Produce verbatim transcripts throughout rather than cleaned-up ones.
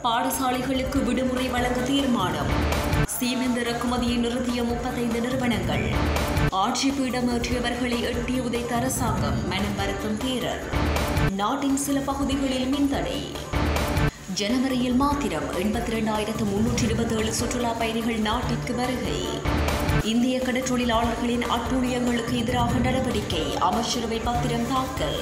பாடசாலைகளுக்கு விடுமுறை வழங்க தீர்மானம். சீமெந்து இறக்குமதியை நிறுத்திய முப்பத்தைந்து நிறுவனங்கள். ஆட்சி பீடமேற்றியவர்களை எட்டி உதைத்த அரசாங்கம் மனம் வருத்தும் தேரர். நாட்டின் சில பகுதிகளில் மின்தடை. ஜனவரியில் மாத்திரம் எண்பத்தி இரண்டாயிரத்து முன்னூற்றி இருபத்தி ஏழு சுற்றுலா பயணிகள் நாட்டிற்கு வருகை. இந்திய கடற்றொழிலாளர்களின் அட்டூழியங்களுக்கு எதிராக நடவடிக்கை. அமைச்சரவை பத்திரம் தாக்கல்.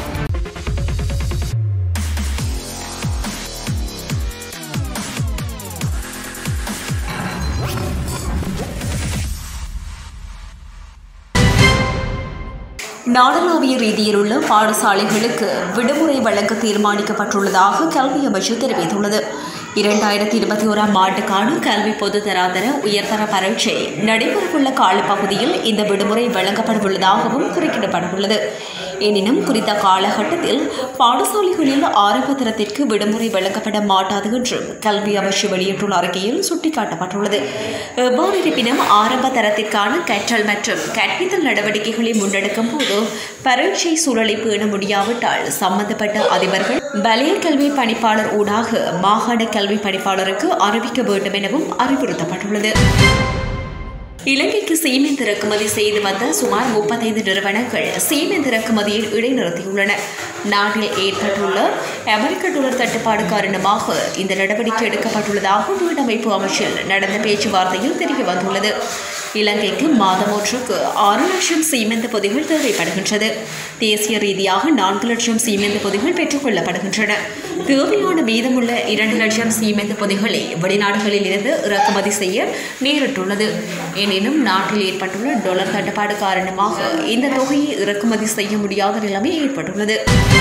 நாடளாவிய ரீதியில் உள்ள பாடசாலைகளுக்கு விடுமுறை வழங்க தீர்மானிக்கப்பட்டுள்ளதாக கல்வி அமைச்சு தெரிவித்துள்ளது. இரண்டாயிரத்தி இருபத்தி ஓராம் ஆண்டுக்கான கல்வி பொதுத்தராதர உயர்தர பரீட்சை நடைபெறவுள்ள காலப்பகுதியில் இந்த விடுமுறை வழங்கப்படவுள்ளதாகவும் குறிப்பிடப்பட்டுள்ளது. எனினும் குறித்த காலகட்டத்தில் பாடசாலைகளில் ஆரம்ப தரத்திற்கு விடுமுறை வழங்கப்பட மாட்டாது என்றும் கல்வி அமைச்சு வெளியிட்டுள்ள அறிக்கையில் சுட்டிக்காட்டப்பட்டுள்ளது. எவ்வாறு இருப்பினும் ஆரம்ப தரத்திற்கான கற்றல் மற்றும் கற்பித்தல் நடவடிக்கைகளை முன்னெடுக்கும் போது பரீட்சை சூழலை பேண முடியாவிட்டால் சம்பந்தப்பட்ட அதிபர்கள் வலய கல்வி பணிப்பாளர் ஊடாக மாகாண கல்வி பணிப்பாளருக்கு அறிவிக்க வேண்டும் எனவும் அறிவுறுத்தப்பட்டுள்ளது. இலங்கைக்கு சீமெந்து இறக்குமதி செய்து வந்த சுமார் முப்பத்தைந்து நிறுவனங்கள் சீமெந்து இறக்குமதியில் இடைநிறுத்தியுள்ளன. நாட்டில் ஏற்பட்டுள்ள அமெரிக்க டாலர் தட்டுப்பாடு காரணமாக இந்த நடவடிக்கை எடுக்கப்பட்டுள்ளதாக வீடமைப்பு அமைச்சில் நடந்த பேச்சுவார்த்தையில் தெரிய வந்துள்ளது. இலங்கைக்கு மாதம் ஒன்றுக்கு ஆறு லட்சம் சீமெந்து பொதிகள் தேவைப்படுகின்றது. தேசிய ரீதியாக நான்கு லட்சம் சீமெந்து பொதிகள் பெற்றுக் கொள்ளப்படுகின்றன. தேவையான மீதமுள்ள இரண்டு லட்சம் சீமெந்து பொதிகளை வெளிநாடுகளில் இருந்து இறக்குமதி செய்ய நேரிட்டுள்ளது. எனினும் நாட்டில் ஏற்பட்டுள்ள டாலர் தட்டுப்பாடு காரணமாக இந்த தொகையை இறக்குமதி செய்ய முடியாத நிலைமை ஏற்பட்டுள்ளது.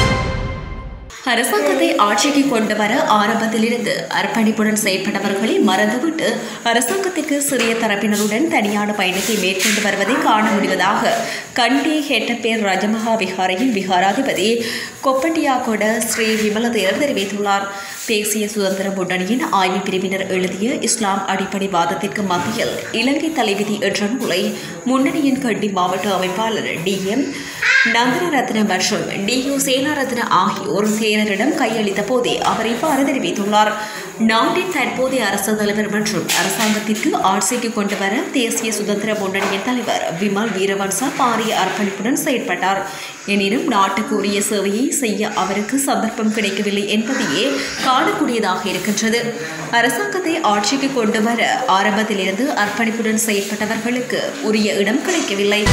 அரசாங்கத்தை ஆட்சிக்கு கொண்டு வர ஆரம்பத்திலிருந்து அர்ப்பணிப்புடன் செயற்பட்டவர்களை மறந்துவிட்டு அரசாங்கத்திற்கு சிறிய தரப்பினருடன் தனியான பயணத்தை மேற்கொண்டு வருவதை காண முடிவதாக கண்டி ஹெட்டப்பேர் ரஜமகா விகாரையின் விகாராதிபதி கொப்பட்டியாகொட ஸ்ரீ விமலதேரர் தெரிவித்துள்ளார். தேசிய சுதந்திர முன்னணியின் ஆய்வு பிரிவினர் எழுதிய இஸ்லாம் அடிப்படை வாதத்திற்கு மத்தியில் இலங்கை தலைவிதி என்ற நூலை முன்னணியின் கண்டி மாவட்ட அமைப்பாளர் டி எம் நந்தனரத்ன மற்றும் டி யு சேனாரத்ன ஆகியோர் தேரரிடம் கையளித்த போதே அவர் இவ்வாறு தெரிவித்துள்ளார். நாட்டின் தற்போதைய அரசு தலைவர் மற்றும் அரசாங்கத்திற்கு ஆட்சிக்கு கொண்டு வர தேசிய சுதந்திர முன்னணியின் தலைவர் விமல் வீரவன்ச பாரிய அர்ப்பணிப்புடன் செயற்பட்டார். எனினும் நாட்டுக்கு உரிய சேவையை செய்ய அவருக்கு சந்தர்ப்பம் கிடைக்கவில்லை என்பதையே காணக்கூடியதாக இருக்கின்றது. அரசாங்கத்தை ஆட்சிக்கு கொண்டு வர ஆரம்பத்திலிருந்து அர்ப்பணிப்புடன் செயற்பட்டவர்களுக்கு உரிய இடம் கிடைக்கவில்லை.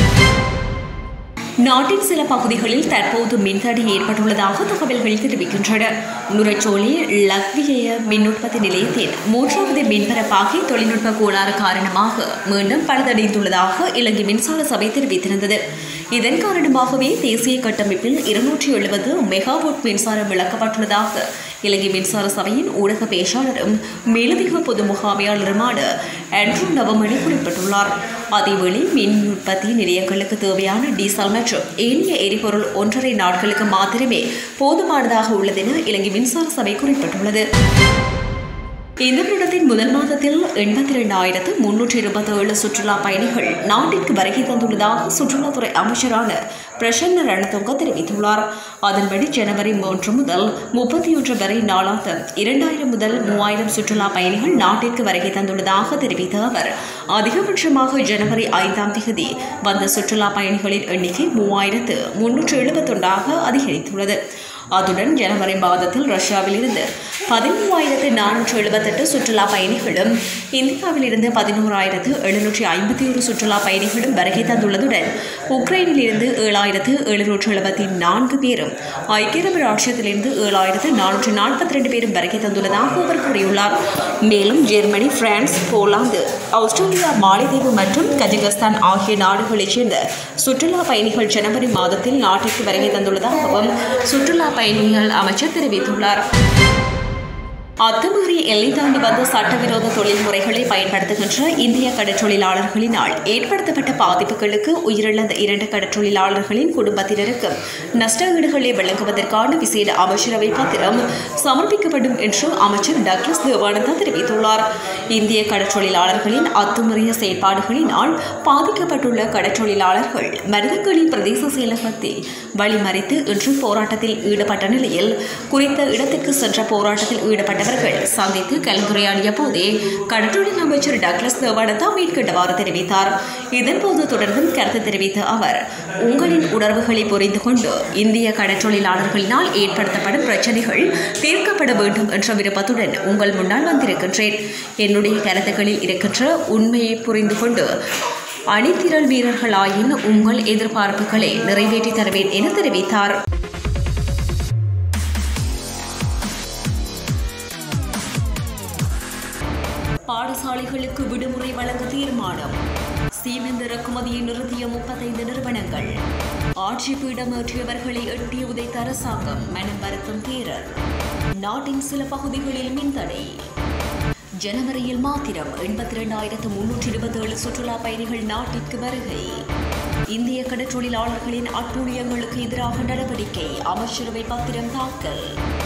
நாட்டின் சில பகுதிகளில் தற்போது மின்தடை ஏற்பட்டுள்ளதாக தகவல்கள் தெரிவிக்கின்றன. நுரைச்சோலை லக்விய மின் உற்பத்தி நிலையத்தின் மூன்றாவது மின்பரப்பாகி தொழில்நுட்ப கோளாறு காரணமாக மீண்டும் பழுதடைந்துள்ளதாக இலங்கை மின்சார சபை தெரிவித்திருந்தது. இதன் காரணமாகவே தேசிய கட்டமைப்பில் இருநூற்றி எழுபது மெகாவாட் மின்சாரம் இழக்கப்பட்டுள்ளதாக இலங்கை மின்சார சபையின் ஊடக பேச்சாளரும் மேலதிக பொது முகாமையாளருமான ஆண்ட்ரூ நவமணி குறிப்பிட்டுள்ளார். அதேவேளை மின் உற்பத்தி நிலையங்களுக்கு தேவையான டீசல் மற்றும் ஏனைய எரிபொருள் ஒன்றரை நாட்களுக்கு மாத்திரமே போதுமானதாக உள்ளது என இலங்கை மின்சார சபை குறிப்பிட்டுள்ளது. இந்த வருடத்தின் முதல் மாதத்தில் எண்பத்தி இரண்டாயிரத்து முன்னூற்றி இருபத்தி ஏழு சுற்றுலா பயணிகள் நாட்டிற்கு வருகை தந்துள்ளதாக சுற்றுலாத்துறை அமைச்சரான பிரசன்ன ரணதுங்க தெரிவித்துள்ளார். அதன்படி ஜனவரி மூன்று முதல் முப்பத்தி ஒன்று வரை நாளாக இரண்டாயிரம் முதல் மூவாயிரம் சுற்றுலா பயணிகள் நாட்டிற்கு வருகை தந்துள்ளதாக தெரிவித்த அவர் அதிகபட்சமாக ஜனவரி ஐந்தாம் தேதி வந்த சுற்றுலா பயணிகளின் எண்ணிக்கை மூவாயிரத்து முன்னூற்று எழுபத்தி ஒன்றாக அதிகரித்துள்ளது. அத்துடன் ஜனவரி மாதத்தில் ரஷ்யாவில் இருந்து பதிமூவாயிரத்து நானூற்று எழுபத்தெட்டு சுற்றுலா பயணிகளும் இந்தியாவில் இருந்து பதினோராயிரத்து எழுநூற்றி ஐம்பத்தி ஒரு சுற்றுலா பயணிகளும் வருகை தந்துள்ளதுடன் உக்ரைனில் இருந்து ஏழாயிரத்து எழுநூற்று எழுபத்தி நான்கு பேரும் ஐக்கிய அரபு ராஷ்டிரத்திலிருந்து ஏழாயிரத்து நானூற்று நாற்பத்தி ரெண்டு பேரும் வருகை தந்துள்ளதாக அவர் கூறியுள்ளார். மேலும் ஜெர்மனி, பிரான்ஸ், போலாந்து, ஆஸ்திரேலியா, மாலைதீவு மற்றும் கஜகஸ்தான் ஆகிய நாடுகளைச் சேர்ந்த சுற்றுலா பயணிகள் ஜனவரி மாதத்தில் நாட்டிற்கு வருகை தந்துள்ளதாகவும் சுற்றுலா பயணிகள் அமைச்சர் தெரிவித்துள்ளார். அத்துமீறி எல்லை தாண்டி வந்த சட்டவிரோத தொழில் முறைகளை பயன்படுத்துகின்ற இந்திய கடற்றொழிலாளர்களினால் ஏற்படுத்தப்பட்ட பாதிப்புகளுக்கு உயிரிழந்த இரண்டு கடற்றொழிலாளர்களின் குடும்பத்தினருக்கு நஷ்ட ஈடுகளை வழங்குவதற்கான விசேட அமைச்சரவை பத்திரம் சமர்ப்பிக்கப்படும் என்று அமைச்சர் டக்ளஸ் தேவானந்தா தெரிவித்துள்ளார். இந்திய கடற்றொழிலாளர்களின் அத்துமீறிய செயற்பாடுகளினால் பாதிக்கப்பட்டுள்ள கடற்றொழிலாளர்கள் மருதங்களி பிரதேச செயலகத்தில் வழிமறித்து இன்று போராட்டத்தில் ஈடுபட்ட நிலையில் குறித்த இடத்திற்கு சென்ற போராட்டத்தில் ஈடுபட்ட தலைவர்கள் சந்தித்து கலந்துரையாடிய போதே கடற்றொழில் அமைச்சர் டக்ளஸ் தேவானந்தா மேற்கண்டவாறு தெரிவித்தார். இதன்போது தொடர்ந்தும் கருத்து தெரிவித்த அவர், உங்களின் உணர்வுகளை புரிந்து கொண்டு இந்திய கடற்றொழிலாளர்களினால் ஏற்படுத்தப்படும் பிரச்சனைகள் தீர்க்கப்பட வேண்டும் என்ற விருப்பத்துடன் உங்கள் முன்னால் வந்திருக்கின்றேன். என்னுடைய கருத்துக்களில் இருக்கின்ற உண்மையை புரிந்து கொண்டு அணிதிரள் வீரர்களாயின் உங்கள் எதிர்பார்ப்புகளை நிறைவேற்றி தருவேன் என தெரிவித்தார். பாடசாலைகளுக்கு விடுமுறை வழங்க தீர்மானம். சீமெந்து இறக்குமதியை நிறுத்திய முப்பத்தைந்து நிறுவனங்கள். ஆட்சி பீடமேற்றியவர்களை எட்டி உதைத்த அரசாங்கம் மனம் வருத்தும் தேரர். நாட்டின் சில பகுதிகளில் மின்தடை. ஜனவரியில் மாத்திரம் எண்பத்தி இரண்டாயிரத்து முன்னூற்றி இருபத்தி ஏழு சுற்றுலா பயணிகள் நாட்டிற்கு வருகை. இந்திய கடற்றொழிலாளர்களின் அட்டூழியங்களுக்கு எதிராக நடவடிக்கை. அமைச்சரவை பத்திரம் தாக்கல்.